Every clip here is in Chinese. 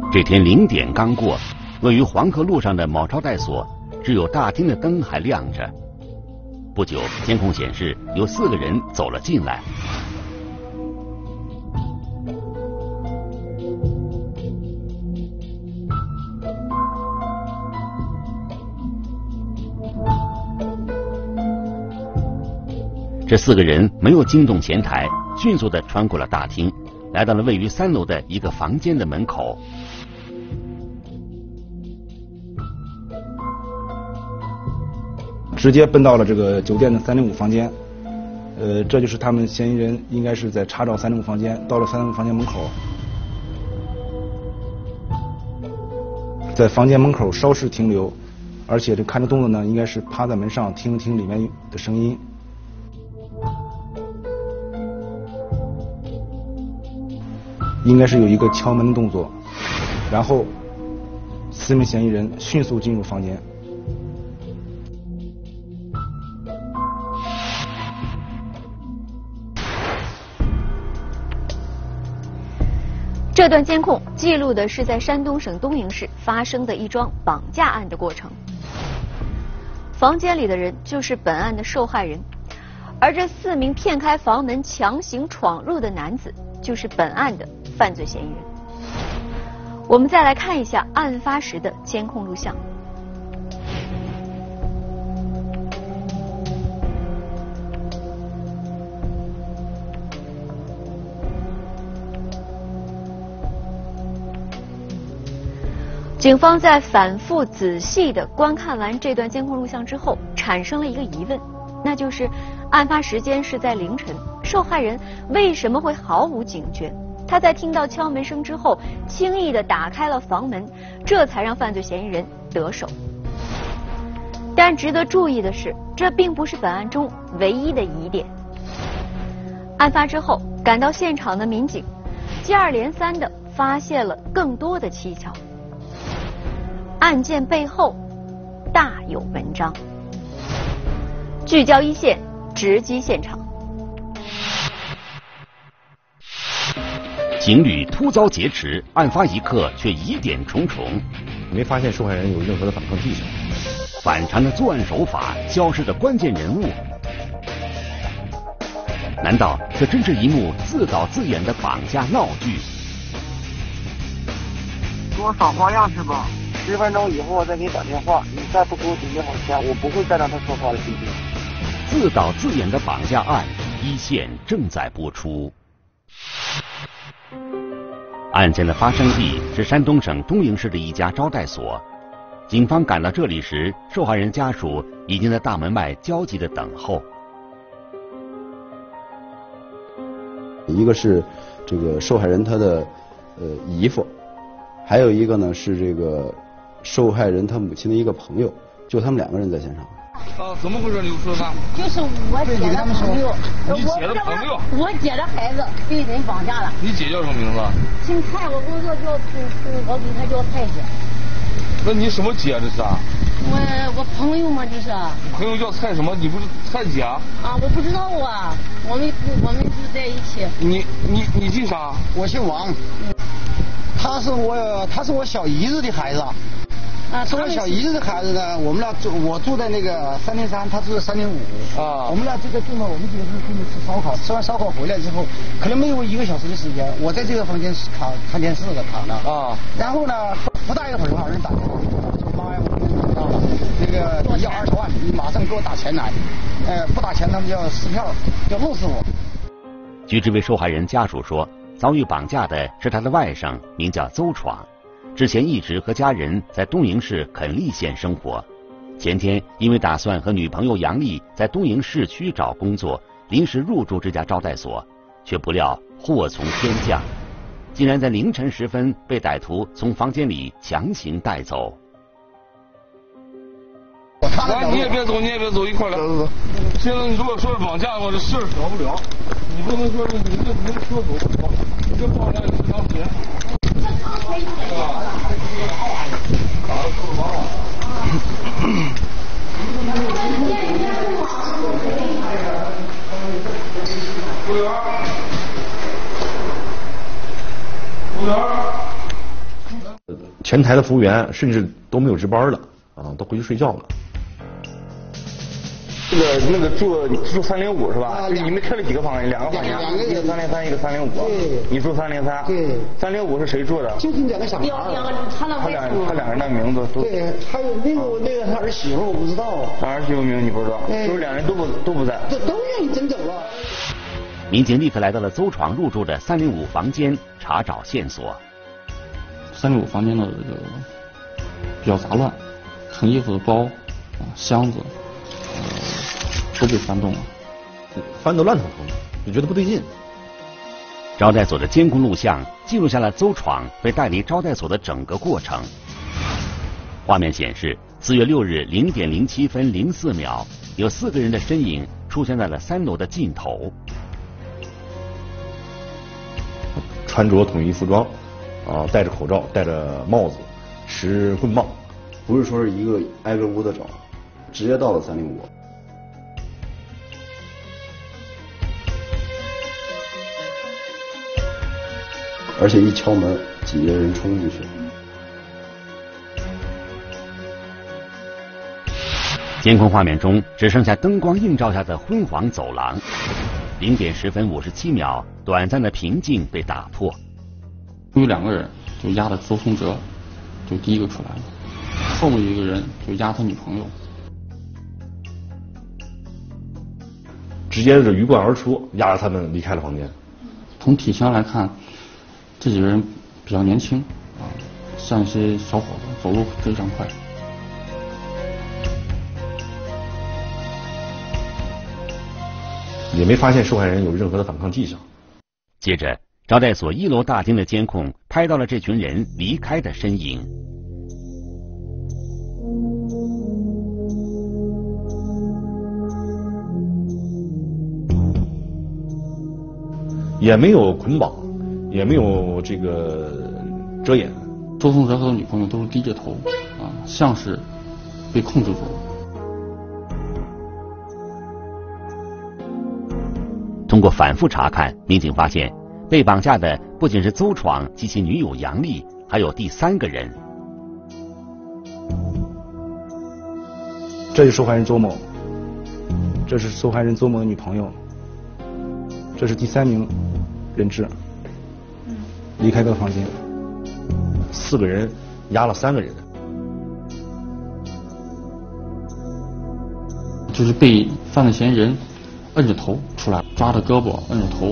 这天0点刚过，位于黄河路上的某招待所，只有大厅的灯还亮着。不久，监控显示有4个人走了进来。这4个人没有惊动前台，迅速地穿过了大厅，来到了位于3楼的一个房间的门口。 直接奔到了这个酒店的305房间，这就是他们嫌疑人应该是在查找305房间，到了305房间门口，在房间门口稍事停留，而且这看着动作呢，应该是趴在门上听了听里面的声音。应该是有一个敲门的动作，然后4名嫌疑人迅速进入房间。 这段监控记录的是在山东省东营市发生的一桩绑架案的过程。房间里的人就是本案的受害人，而这4名骗开房门强行闯入的男子就是本案的犯罪嫌疑人。我们再来看一下案发时的监控录像。警方在反复仔细地观看完这段监控录像之后，产生了一个疑问，那就是案发时间是在凌晨，受害人为什么会毫无警觉？他在听到敲门声之后，轻易地打开了房门，这才让犯罪嫌疑人得手。但值得注意的是，这并不是本案中唯一的疑点。案发之后，赶到现场的民警接二连三地发现了更多的蹊跷。案件背后大有文章。聚焦一线，直击现场。 情侣突遭劫持，案发一刻却疑点重重， 没发现受害人有任何的反抗迹象。 反常的作案手法，消失的关键人物，难道这真是一幕自导自演的绑架闹剧？ 给我耍花样是吧？10分钟以后我再给你打电话，你再不给我准备好钱，我不会再让他说话了，弟弟。 自导自演的绑架案，一线正在播出。案件的发生地是山东省东营市的一家招待所。警方赶到这里时，受害人家属已经在大门外焦急地等候。 一个是这个受害人他的姨父，还有一个呢是这个受害人他母亲的一个朋友，就他们2个人在现场。 怎么回事？你说呢？ 就是我姐的朋友， 你姐的朋友， 我姐的孩子被人绑架了。 你姐叫什么名字？ 姓蔡，我工作叫我给她叫蔡姐。 那你什么姐这是啊？ 我朋友嘛，这是。 朋友叫蔡什么？你不是蔡姐啊？ 啊，我不知道啊，我们是在一起。 你姓啥？ 我姓王。他是我小姨子的孩子。是我小姨子的孩子呢，我住在那个303，他住在305。啊，我们俩这个住呢，我们几个是准备吃烧烤，吃完烧烤回来之后，可能没有1个小时的时间，我在这个房间看电视的躺着。啊，然后呢，不大一会儿有人打电话，说妈呀，我今天到了，那个你要20万，你马上给我打钱来，不打钱他们就要撕票，就弄死我。 据这位受害人家属说，遭遇绑架的是他的外甥，名叫邹闯。之前一直和家人在东营市垦利县生活，前天因为打算和女朋友杨丽在东营市区找工作，临时入住这家招待所，却不料祸从天降，竟然在凌晨时分被歹徒从房间里强行带走。 你也别走，一块来。现在你如果说是绑架的话，这事儿少不了。你不能说是你这不是说走，你这绑架是当钱。服务员， 前台的服务员甚至都没有值班了啊，都回去睡觉了。 那个住305是吧？你们开了几个房间？2个房间，一个303，一个305。你住303。对。305是谁住的？ 就2个小孩。 他2个人的名字都。 对，还有那个他儿媳妇我不知道。 他儿媳妇名你不知道？就是2人都不在。 都让你整走了。 民警立刻来到了邹闯入住的305房间，查找线索。 305房间的这个比较杂乱，盛衣服的包、箱子，都被翻动了， 翻得乱腾腾的，就觉得不对劲。 招待所的监控录像记录下了邹闯被带离招待所的整个过程。画面显示，4月6日0点07分04秒，有4个人的身影出现在了3楼的尽头。 穿着统一服装，戴着口罩，戴着帽子，持棍棒， 不是说是一个挨个屋的找，直接到了305。而且一敲门，几个人冲进去。 监控画面中只剩下灯光映照下的昏黄走廊。0点10分57秒，短暂的平静被打破。 有2个人就押的邹松哲，就第一个出来了，后面有一个人就押他女朋友， 直接是鱼贯而出，押着他们离开了房间。 从体型来看，这几个人比较年轻像一些小伙子，走路非常快。 也没发现受害人有任何的反抗迹象。 接着，招待所1楼大厅的监控拍到了这群人离开的身影。 也没有捆绑，也没有这个遮掩。 邹松哲和女朋友都是低着头像是被控制住了。 通过反复查看，民警发现被绑架的不仅是邹闯及其女友杨丽，还有第3个人。 这是受害人邹某，这是受害人邹某的女朋友，这是第3名人质，离开这个房间。 4个人押了3个人， 就是被犯罪嫌疑人摁着头出来，抓着胳膊摁着头。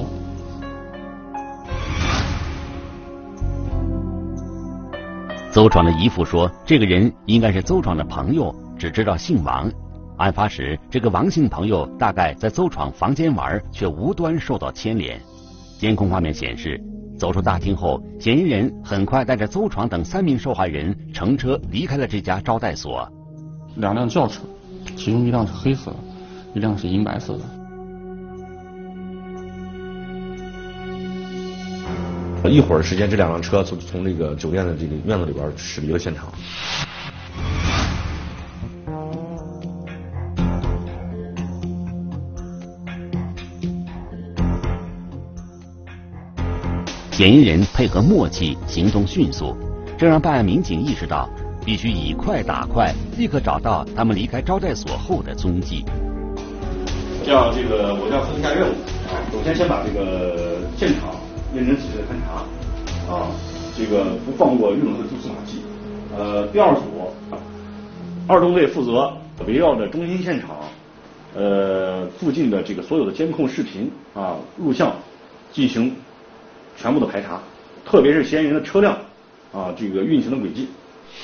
邹闯的姨父说，这个人应该是邹闯的朋友，只知道姓王。案发时，这个王姓朋友大概在邹闯房间玩，却无端受到牵连。监控画面显示，走出大厅后，嫌疑人很快带着邹闯等3名受害人乘车离开了这家招待所。 2辆轿车，其中1辆是黑色的，1辆是银白色的。 一会儿时间，这2辆车从这个酒店的这个院子里边驶离了现场。 嫌疑人配合默契，行动迅速，这让办案民警意识到，必须以快打快，立刻找到他们离开招待所后的踪迹。 这样，我要分一下任务首先把这个现场认真仔细的勘查不放过任何的蛛丝马迹。第2组2中队负责围绕着中心现场附近的所有的监控视频录像进行全部的排查，特别是嫌疑人的车辆运行的轨迹。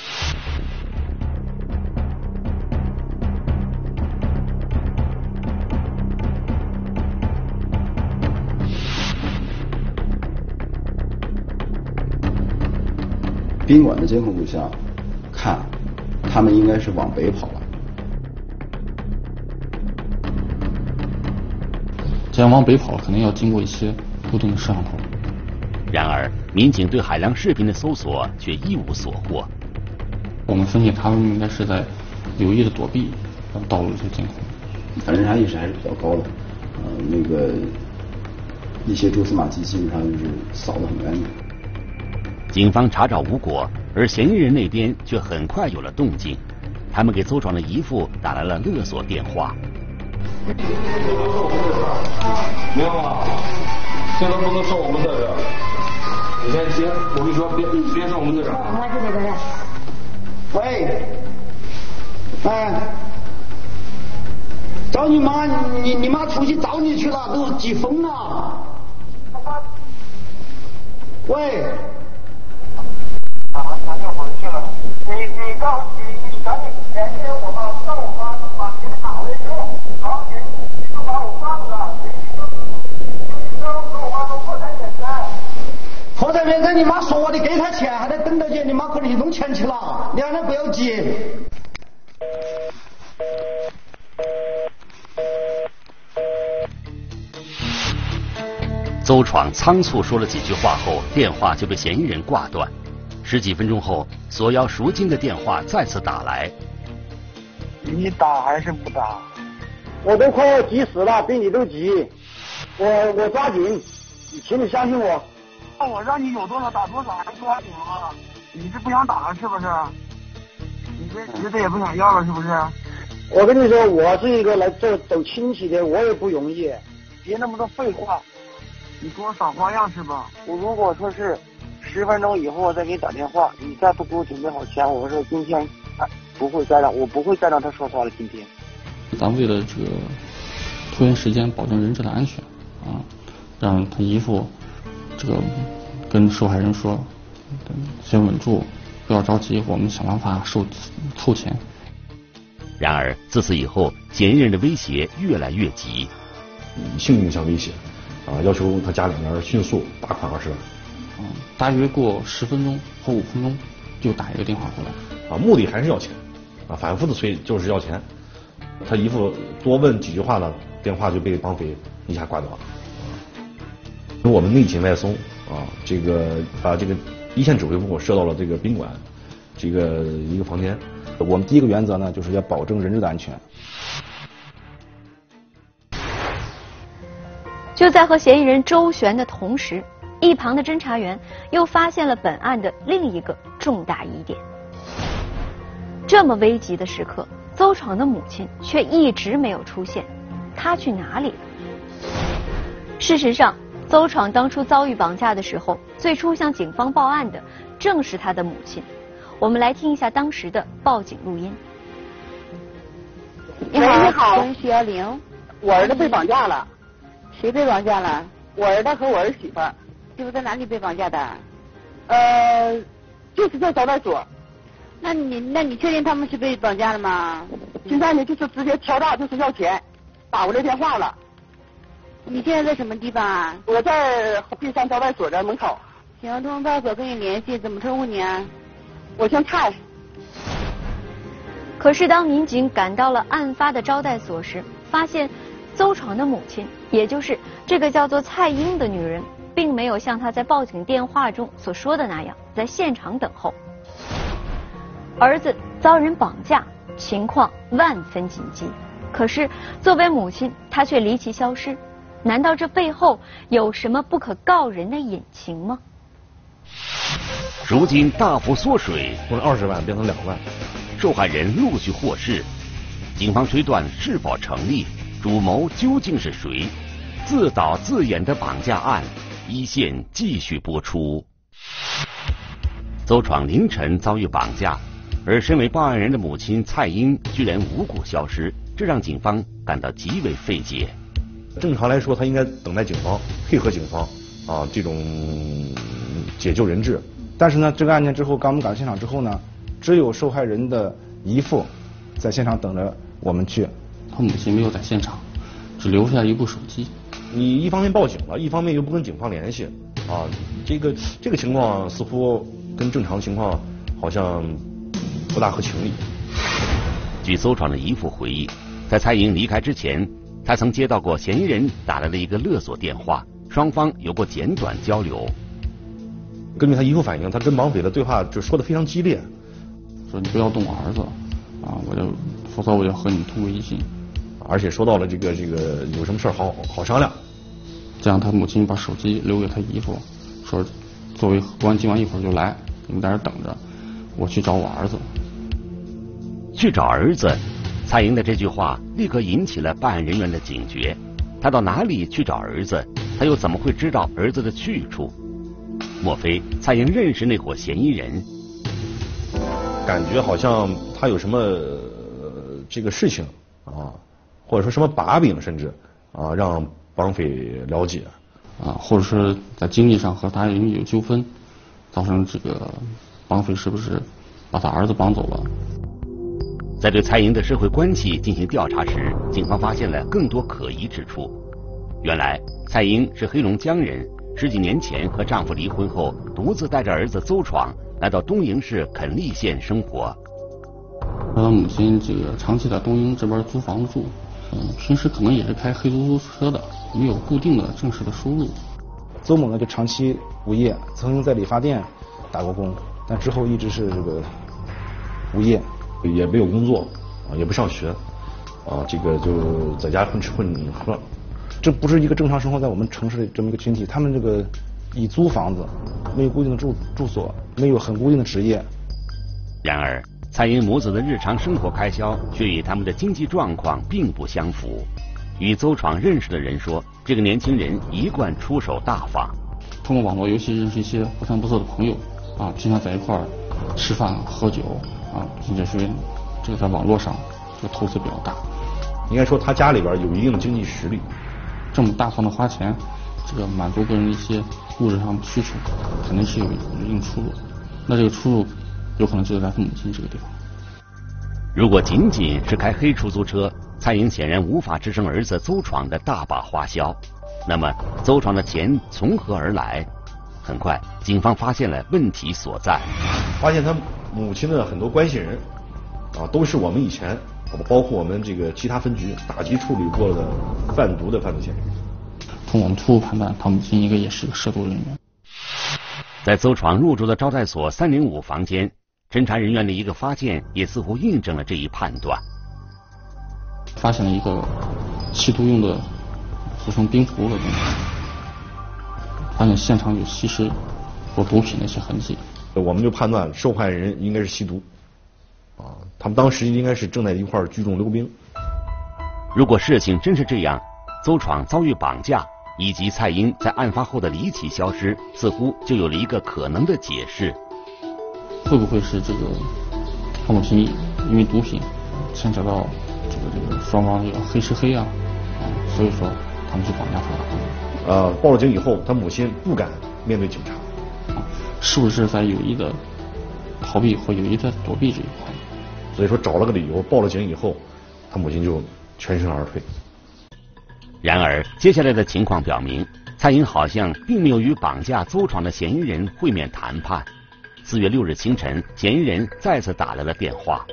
宾馆的监控录像看，他们应该是往北跑了。 既然往北跑，肯定要经过一些固定的摄像头。 然而，民警对海量视频的搜索却一无所获。 我们分析，他们应该是在有意的躲避盗录这些监控。 反侦查意识还是比较高的，一些蛛丝马迹基本上就是扫得很干净。 警方查找无果， 而嫌疑人那边却很快有了动静，他们给邹闯的姨父打来了勒索电话。 明白吗？现在不能说我们在这儿，你先接，我跟你说，别说我们在这儿。 喂，哎，找你妈，你妈出去找你去了，都急疯了。喂。 他就回去了。你赶紧联系我吧，让我妈把钱打回去。好，你就把我放了。你跟我妈说破产免灾。 破产免灾，你妈说的给他钱，还得等着去，你妈可能去弄钱去了，你让他不要急。 邹闯仓促说了几句话后，电话就被嫌疑人挂断。10几分钟后，索要赎金的电话再次打来。 你打还是不打？ 我都快要急死了，比你都急。我抓紧，请你相信我。 我让你有多少打多少，还抓紧了？你是不想打了是不是？你这侄子也不想要了是不是？ 我跟你说，我是一个来这走亲戚的，我也不容易。 别那么多废话，你给我耍花样是吧？我如果说是10分钟以后我再给你打电话，你再不给我准备好钱，我说今天我不会再让他说话了。今天， 咱为了这个拖延时间，保证人质的安全啊，让他姨父这个跟受害人说，先稳住，不要着急，我们想办法凑钱。 然而自此以后，嫌疑人的威胁越来越急， 以性命相威胁，要求他家里面迅速打款20万。 大约过10分钟或5分钟就打一个电话过来， 目的还是要钱，反复的催就是要钱。他姨父多问几句话呢，电话就被绑匪一下挂断了。我们内紧外松这个把这个一线指挥部设到了这个宾馆这个一个房间。 我们第一个原则呢，就是要保证人质的安全。 就在和嫌疑人周旋的同时，一旁的侦查员又发现了本案的另一个重大疑点。这么危急的时刻，邹闯的母亲却一直没有出现，她去哪里了？事实上，邹闯当初遭遇绑架的时候，最初向警方报案的正是他的母亲。我们来听一下当时的报警录音。 你好，我是110，我儿子被绑架了。谁被绑架了？我儿子和我儿媳妇。媳妇在哪里被绑架的？就是在招待所。那你确定他们是被绑架了吗？现在呢，就是直接敲诈，就是要钱，打过来电话了。你现在在什么地方啊？我在碧山招待所的门口。行，招待所跟你联系，怎么称呼你啊？我姓蔡。 可是当民警赶到了案发的招待所时，发现邹闯的母亲，也就是这个叫做蔡英的女人，并没有像她在报警电话中所说的那样在现场等候。儿子遭人绑架，情况万分紧急。可是作为母亲，她却离奇消失。难道这背后有什么不可告人的隐情吗？ 赎金大幅缩水， 从20万变成2万， 受害人陆续获释。警方推断是否成立？主谋究竟是谁？自导自演的绑架案，一线继续播出。邹闯凌晨遭遇绑架，而身为报案人的母亲蔡英居然无故消失，这让警方感到极为费解。 正常来说，他应该等待警方，配合警方这种解救人质。 但是呢，这个案件之后，刚我们赶到现场之后呢，只有受害人的姨父在现场等着我们去。 他母亲没有在现场，只留下一部手机。 你一方面报警了，一方面又不跟警方联系这个情况似乎跟正常情况好像不大合情理。 据邹闯的姨父回忆，在蔡英离开之前，他曾接到过嫌疑人打来的一个勒索电话，双方有过简短交流。 根据他姨父反映，他跟绑匪的对话就说得非常激烈， 说你不要动我儿子否则我要和你通过微信， 而且说到了这个有什么事好商量。 这样他母亲把手机留给他姨父，说作为公安今晚一会儿就来，你们在这等着。 我去找我儿子。 去找儿子，蔡莹的这句话立刻引起了办案人员的警觉。他到哪里去找儿子？他又怎么会知道儿子的去处？莫非蔡莹认识那伙嫌疑人？ 感觉好像他有什么这个事情啊，或者说什么把柄，甚至啊让绑匪了解啊，或者是在经济上和他人有纠纷，造成这个绑匪是不是把他儿子绑走了？ 在对蔡莹的社会关系进行调查时，警方发现了更多可疑之处。原来蔡莹是黑龙江人，10几年前和丈夫离婚后，独自带着儿子邹闯来到东营市垦利县生活。 他母亲这个长期在东营这边租房住，平时可能也是开黑出租车的，没有固定的正式的收入。 邹某呢就长期无业，曾经在理发店打过工，但之后一直是这个无业， 也没有工作啊，也不上学啊，这个就在家混吃混喝。 这不是一个正常生活在我们城市的这么一个群体，他们这个以租房子，没有固定的住所，没有很固定的职业。 然而蔡莹母子的日常生活开销却与他们的经济状况并不相符。与邹闯认识的人说，这个年轻人一贯出手大方， 通过网络游戏认识一些不三不四的朋友啊，经常在一块儿吃饭喝酒啊，并且是这个在网络上这个投资比较大。 应该说他家里边有一定的经济实力， 这么大方的花钱，这个满足个人一些物质上的需求，肯定是有一定出入。那这个出入有可能就在他母亲这个地方。 如果仅仅是开黑出租车，蔡莹显然无法支撑儿子邹闯的大把花销。那么邹闯的钱从何而来？很快警方发现了问题所在， 发现他母亲的很多关系人啊，都是我们以前包括我们这个其他分局打击处理过的贩毒的犯罪嫌疑人。 从我们初步判断，他母亲应该也是个涉毒人员。 在邹闯入住的招待所305房间，侦查人员的一个发现也似乎印证了这一判断。 发现了一个吸毒用的俗称冰壶的东西，发现现场有吸食或毒品的一些痕迹。 我们就判断受害人应该是吸毒啊，他们当时应该是正在一块聚众溜冰。 如果事情真是这样，邹闯遭遇绑架以及蔡英在案发后的离奇消失，似乎就有了一个可能的解释。 会不会是这个他母亲因为毒品牵扯到这个双方这个黑吃黑啊，所以说他们去绑架他了。 报了警以后，他母亲不敢面对警察， 是不是在有意的逃避或有意的躲避这一块？ 所以说找了个理由，报了警以后，他母亲就全身而退。 然而接下来的情况表明，蔡英好像并没有与绑架邹闯的嫌疑人会面谈判。4月6日清晨，嫌疑人再次打来了电话。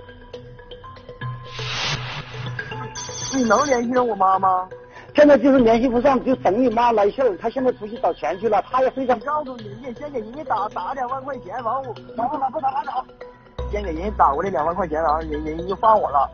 你能联系上我妈吗？ 现在就是联系不上，就等你妈来信儿。她现在出去找钱去了，她也非常告诉你，你先给人家打2万块钱，完我不打拉倒。先给人家打过来2万块钱，完人家就放我了。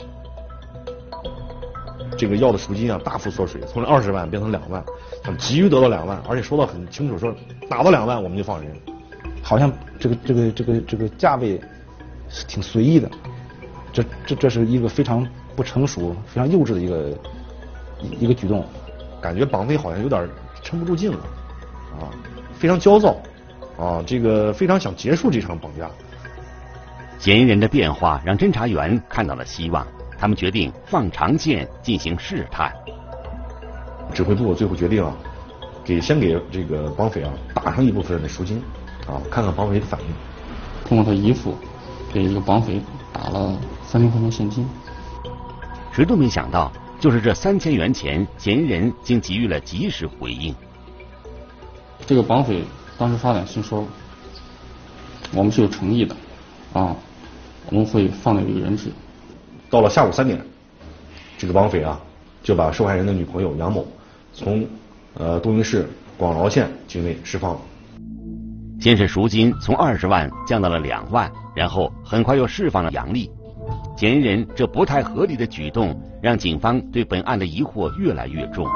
这个要的赎金啊，大幅缩水，从20万变成2万，他们急于得到2万，而且说到很清楚，说打到2万我们就放人。 好像这个价位是挺随意的，这是一个非常不成熟、非常幼稚的一个举动。 感觉绑匪好像有点撑不住劲了，啊，非常焦躁，啊，这个非常想结束这场绑架。 嫌疑人的变化让侦查员看到了希望，他们决定放长线进行试探。 指挥部最后决定啊，先给这个绑匪啊打上一部分的赎金。啊，看看绑匪的反应。 通过他姨父给一个绑匪打了3000块钱现金。 谁都没想到，就是这3000元钱，嫌疑人竟给予了及时回应。 这个绑匪当时发短信说：“我们是有诚意的，啊，我们会放掉一个人质。” 到了下午3点，这个绑匪啊就把受害人的女朋友杨某从东营市广饶县境内释放了。 先是赎金从20万降到了2万，然后很快又释放了杨丽。嫌疑人这不太合理的举动，让警方对本案的疑惑越来越重。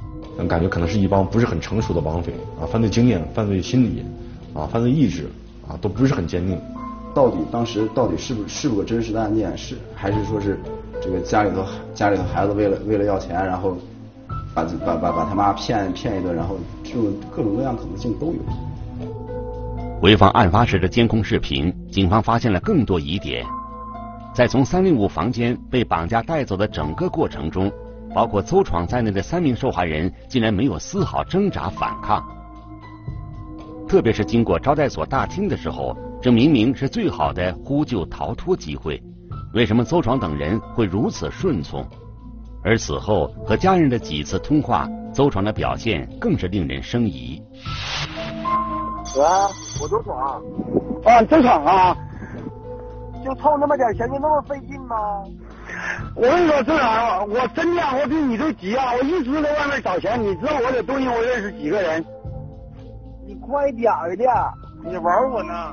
感觉可能是一帮不是很成熟的绑匪啊，犯罪经验、犯罪心理啊、犯罪意志啊，都不是很坚定。 当时到底是不是个真实的案件，还是说是这个家里头孩子为了要钱，然后把他妈骗一顿，然后这种各种各样可能性都有。 回放案发时的监控视频，警方发现了更多疑点。在从305房间被绑架带走的整个过程中，包括邹闯在内的3名受害人竟然没有丝毫挣扎反抗。特别是经过招待所大厅的时候，这明明是最好的呼救逃脱机会，为什么邹闯等人会如此顺从？而此后和家人的几次通话，邹闯的表现更是令人生疑。 喂，我邹闯。 邹闯啊， 就凑那么点钱就那么费劲吗？ 我跟你说，邹闯，我真的我比你都急啊！我一直在外面找钱，你知道我在东营我认识几个人？ 你快点儿的，你玩我呢？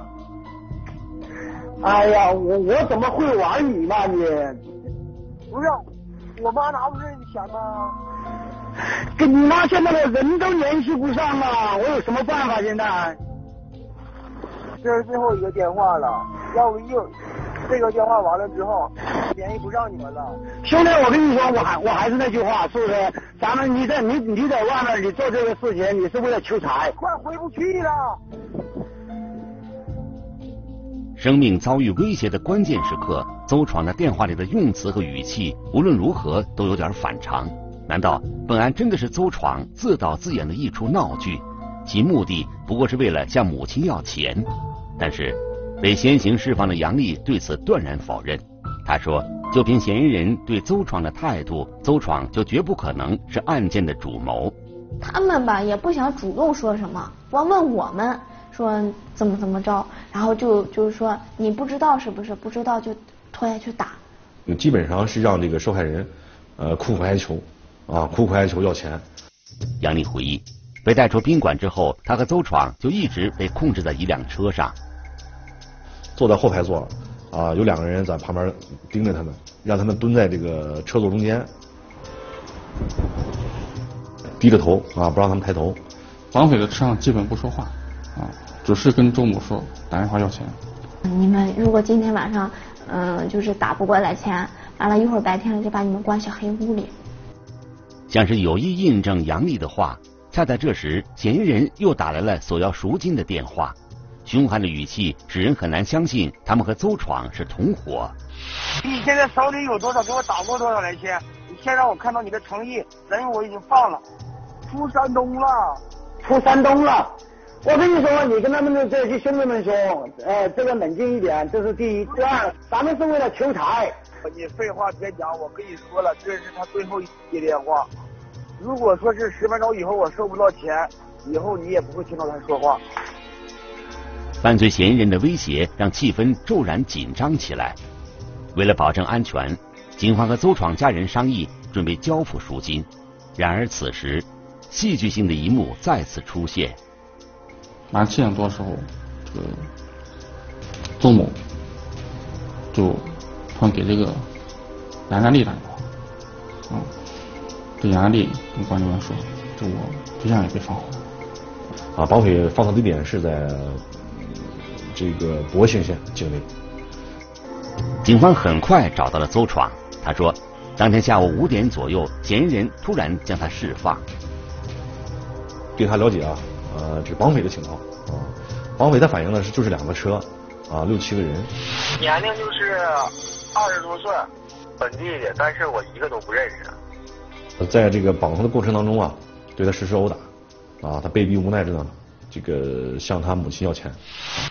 哎呀，我怎么会玩你嘛你？ 不是，我妈拿不是你钱吗？ 跟你妈现在的人都联系不上啊，我有什么办法现在？ 这是最后一个电话了，要不这个电话完了之后，联系不上你们了。 兄弟，我跟你说，我还是那句话，是不是？咱们你在外面你做这个事情，你是为了求财， 快回不去了。 生命遭遇威胁的关键时刻，邹闯的电话里的用词和语气，无论如何都有点反常。难道本案真的是邹闯自导自演的一出闹剧？其目的不过是为了向母亲要钱？但是被先行释放的杨丽对此断然否认。他说，就凭嫌疑人对邹闯的态度，邹闯就绝不可能是案件的主谋。 他们吧也不想主动说什么，光问我们说怎么着，然后就是说你不知道是不是？不知道就拖下去打。 基本上是让这个受害人苦苦哀求要钱。 杨丽回忆，被带出宾馆之后，他和邹闯就一直被控制在一辆车上， 坐在后排座有2个人在旁边盯着他们，让他们蹲在这个车座中间，低着头不让他们抬头。 绑匪的车上基本不说话只是跟周某说打电话要钱。 你们如果今天晚上就是打不过来钱，完了一会儿白天了就把你们关小黑屋里。 像是有意印证杨丽的话，恰在这时，嫌疑人又打来了索要赎金的电话，凶悍的语气使人很难相信他们和邹闯是同伙。 你现在手里有多少，给我打过多少来钱？你先让我看到你的诚意，人我已经放了，出山东了。我跟你说，你跟他们的这些兄弟们说，这个冷静一点，这是第一。第二，咱们是为了求财。你废话别讲，我跟你说了，这是他最后一接电话。如果说是10分钟以后我收不到钱，以后你也不会听到他说话。 犯罪嫌疑人的威胁让气氛骤然紧张起来。为了保证安全，警方和邹闯家人商议准备交付赎金。然而此时，戏剧性的一幕再次出现。 晚上7点多的时候，这个邹某就突然给这个杨安丽打电话，这杨安丽跟管理员说，这我对象也被放火了。绑匪放他地点是在这个博兴县境内。 警方很快找到了邹闯，他说，当天下午5点左右，嫌疑人突然将他释放。 对他了解这绑匪的情况绑匪他反映的是就是2个车6、7个人， 年龄就是20多岁，本地的，但是我一个都不认识。 在这个绑他的过程当中对他实施殴打他被逼无奈之呢，这个向他母亲要钱。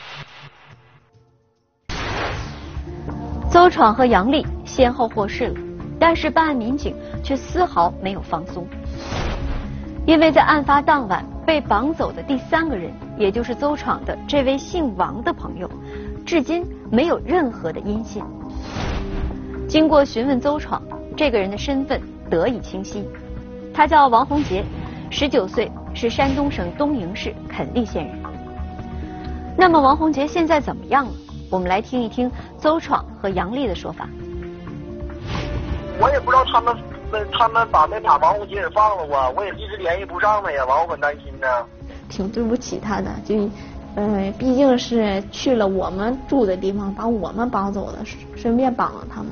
邹闯和杨丽先后获释了，但是办案民警却丝毫没有放松，因为在案发当晚被绑走的第3个人，也就是邹闯的这位姓王的朋友，至今没有任何的音信。经过询问邹闯，这个人的身份得以清晰，他叫王洪杰，19岁，是山东省东营市垦利县人。那么王洪杰现在怎么样了？我们来听一听邹闯和杨丽的说法。 我也不知道他们没把王洪杰给放了我也一直联系不上他呀，完我很担心呢。 挺对不起他的，就毕竟是去了我们住的地方，把我们绑走了，顺便绑了他们。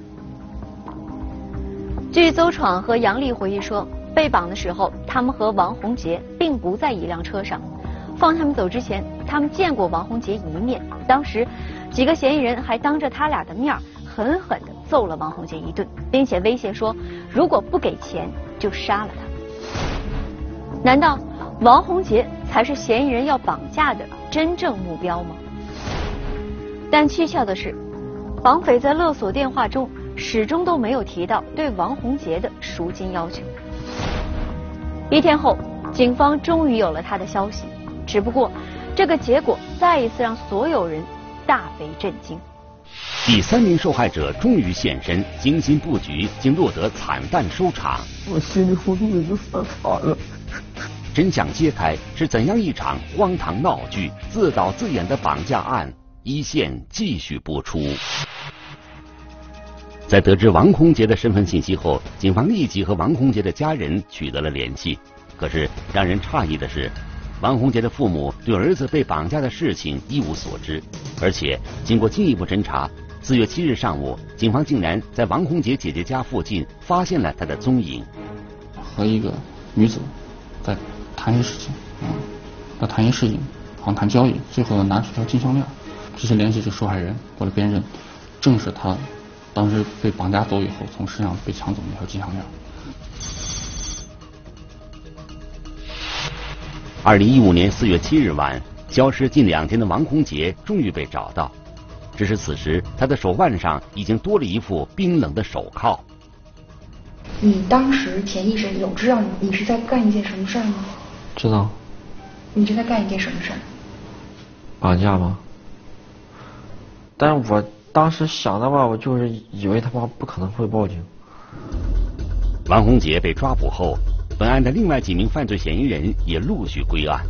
据邹闯和杨丽回忆说，被绑的时候，他们和王洪杰并不在一辆车上。放他们走之前，他们见过王洪杰一面，当时几个嫌疑人还当着他俩的面狠狠地揍了王洪杰一顿，并且威胁说，如果不给钱就杀了他。难道王洪杰才是嫌疑人要绑架的真正目标吗？但蹊跷的是，绑匪在勒索电话中始终都没有提到对王洪杰的赎金要求。1天后，警方终于有了他的消息，只不过这个结果再一次让所有人大为震惊。 第3名受害者终于现身，精心布局竟落得惨淡收场。 我心里糊涂已经3惨了。 真相揭开，是怎样一场荒唐闹剧？自导自演的绑架案，一线继续播出。在得知王洪杰的身份信息后，警方立即和王洪杰的家人取得了联系。可是让人诧异的是，王洪杰的父母对儿子被绑架的事情一无所知，而且经过进一步侦查，4月7日上午，警方竟然在王洪杰姐姐家附近发现了他的踪影。 和一个女子在谈一些事情，要谈一些事情，好像谈交易，最后拿出条金项链，直接联系这受害人过来辨认，正是他当时被绑架走以后从身上被抢走那条金项链。 2015年4月7日晚，消失近2天的王洪杰终于被找到，只是此时他的手腕上已经多了一副冰冷的手铐。 你当时潜意识有知道你是在干一件什么事儿吗？ 知道。 你是在干一件什么事儿？ 绑架吗？但是我当时想的话，我就是以为他妈不可能会报警。 王洪杰被抓捕后，本案的另外几名犯罪嫌疑人也陆续归案。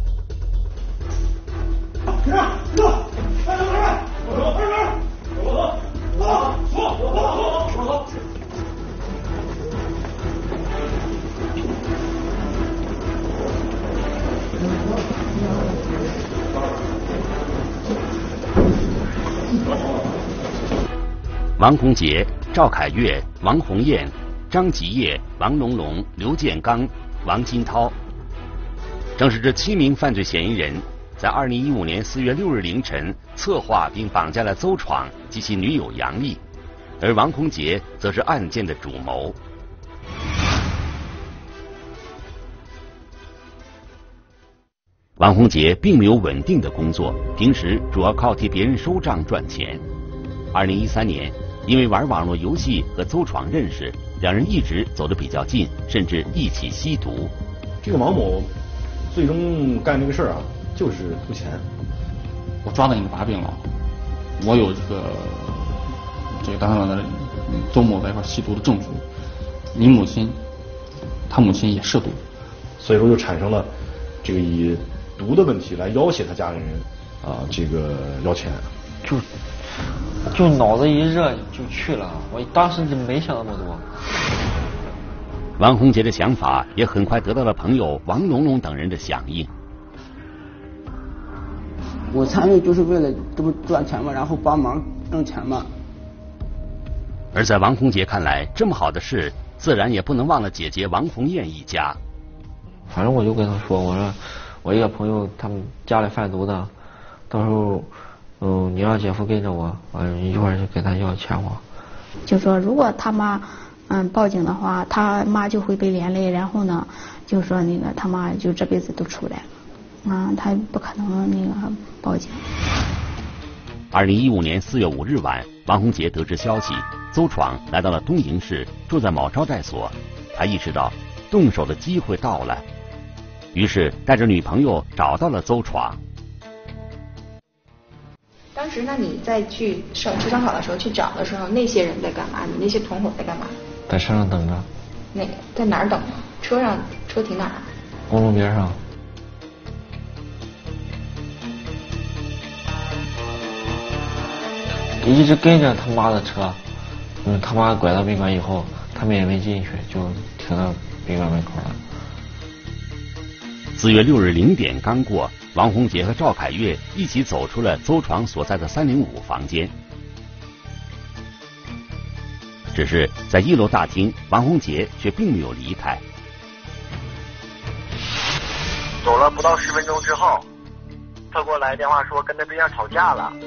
王洪杰、赵凯月、王红艳、张吉业、王龙龙、刘建刚、王金涛，正是这7名犯罪嫌疑人，在2015年4月6日凌晨策划并绑架了邹闯及其女友杨丽，而王洪杰则是案件的主谋。王洪杰并没有稳定的工作，平时主要靠替别人收账赚钱。2013年，因为玩网络游戏和邹闯认识，两人一直走得比较近，甚至一起吸毒。 这个王某最终干这个事儿啊，就是图钱。 我抓到你的把柄了，我有这个当的邹某在一块吸毒的证据，你母亲，他母亲也涉毒， 所以说就产生了这个以毒的问题来要挟他家里人这个要钱。 就脑子一热就去了，我当时就没想那么多。 王洪杰的想法也很快得到了朋友王龙龙等人的响应。 我参与就是为了这不赚钱嘛，然后帮忙挣钱嘛。 而在王洪杰看来，这么好的事，自然也不能忘了姐姐王红艳一家。 反正我就跟他说，我说我一个朋友他们家里贩毒的，到时候你让姐夫跟着我，一会儿就给他要钱花。 就说如果他妈报警的话，他妈就会被连累，然后呢，就说那个他妈就这辈子都出来了，他不可能那个报警。 2015年4月5日晚，王洪杰得知消息，邹闯来到了东营市，住在某招待所。他意识到动手的机会到了，于是带着女朋友找到了邹闯。 当时呢，你在去烧烤的时候去找的时候，那些人在干嘛？你那些同伙在干嘛？ 在车上等着。 在哪儿等？车上，车停哪儿？ 公路边上。一直跟着他妈的车，他妈拐到宾馆以后，他们也没进去，就停到宾馆门口了。 4月6日0点刚过， 王洪杰和赵凯月一起走出了邹闯所在的305房间。只是在1楼大厅，王洪杰却并没有离开。 走了不到10分钟之后，他给我来电话说跟他对象吵架了。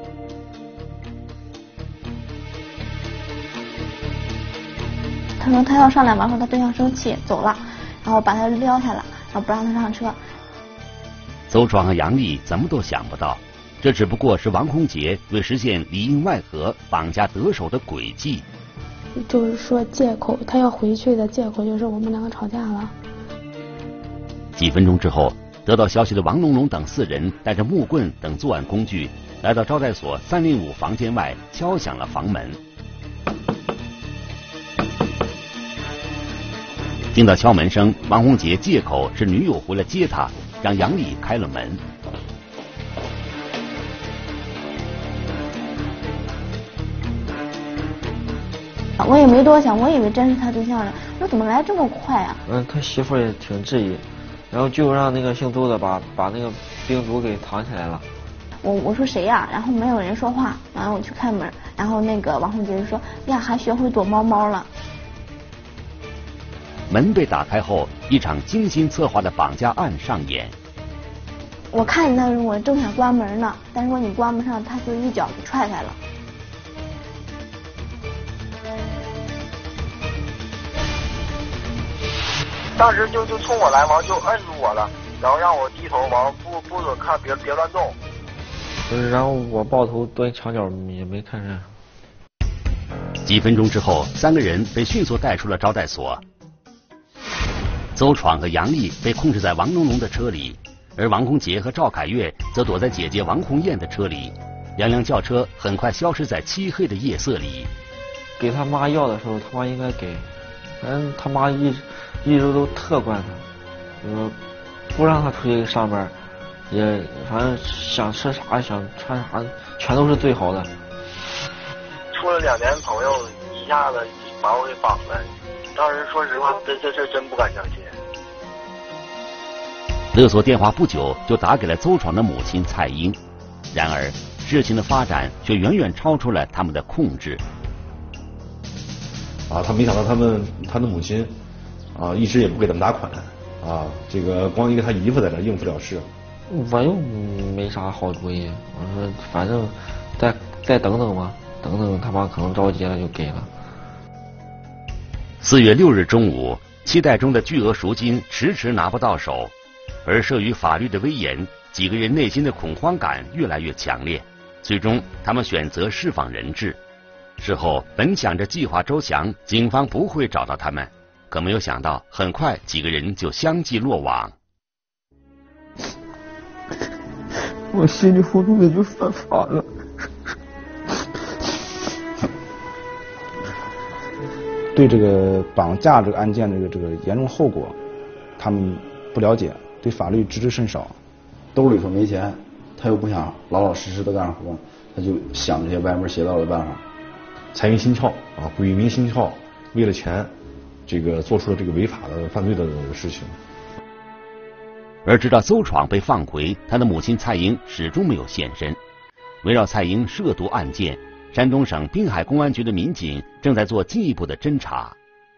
他说他要上来玩，说他对象生气走了，然后把他撩下来，然后不让他上车。 邹闯和杨丽怎么都想不到，这只不过是王洪杰为实现里应外合、绑架得手的诡计。 就是说借口，他要回去的借口就是我们两个吵架了。 几分钟之后，得到消息的王龙龙等4人带着木棍等作案工具来到招待所305房间外，敲响了房门。听到敲门声，王洪杰借口是女友回来接他，让杨丽开了门。 我也没多想，我以为真是他对象了，我说怎么来这么快啊？ 他媳妇也挺质疑，然后就让那个姓邹的把那个冰毒给藏起来了。 我说谁呀？然后没有人说话，然后我去开门，然后那个王洪杰就说呀，还学会躲猫猫了。 门被打开后，一场精心策划的绑架案上演。 我看那我正想关门呢，但是说你关不上，他就一脚给踹开了。 当时就冲我来，完就摁住我了，然后让我低头，完不准看，别乱动。 然后我抱头蹲墙角也没看见。 几分钟之后，3个人被迅速带出了招待所。邹闯和杨丽被控制在王龙龙的车里，而王洪杰和赵凯月则躲在姐姐王红艳的车里。两辆轿车很快消失在漆黑的夜色里。 给他妈要的时候，他妈应该给，反正他妈一直都特惯他，不让他出去上班，也反正想吃啥想穿啥全都是最好的。 处了2年朋友，一下子把我给绑了，当时说实话，这事真不敢相信。 勒索电话不久就打给了邹闯的母亲蔡英，然而事情的发展却远远超出了他们的控制。 他没想到他的母亲一直也不给他们打款这个光一个他姨夫在这应付了事。 我又没啥好主意，我说反正再等等吧，等等他妈可能着急了就给了。 4月6日中午，期待中的巨额赎金迟迟拿不到手，而慑于法律的威严，几个人内心的恐慌感越来越强烈。最终，他们选择释放人质。事后，本想着计划周详，警方不会找到他们，可没有想到，很快几个人就相继落网。 我稀里糊涂的就犯法了。 对这个绑架这个案件的这个严重后果，他们不了解，对法律知之甚少。 兜里头没钱，他又不想老老实实的干活，他就想这些歪门邪道的办法。 财迷心窍鬼迷心窍，为了钱，这个做出了这个违法的犯罪的事情。 而直到邹闯被放回，他的母亲蔡英始终没有现身。围绕蔡英涉毒案件，山东省滨海公安局的民警正在做进一步的侦查。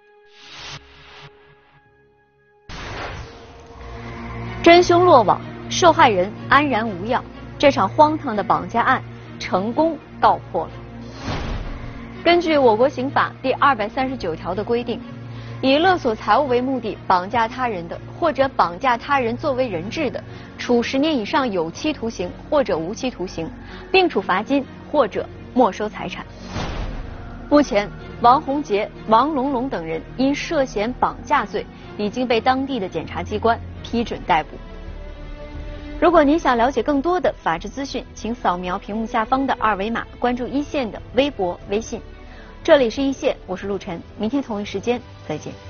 真凶落网，受害人安然无恙，这场荒唐的绑架案成功告破了。根据我国刑法第239条的规定，以勒索财物为目的绑架他人的，或者绑架他人作为人质的，处10年以上有期徒刑或者无期徒刑，并处罚金或者没收财产。目前，王洪杰、王龙龙等人因涉嫌绑架罪，已经被当地的检察机关批准逮捕。如果您想了解更多的法治资讯，请扫描屏幕下方的2维码，关注一线的微博、微信。这里是一线，我是陆晨，明天同一时间再见。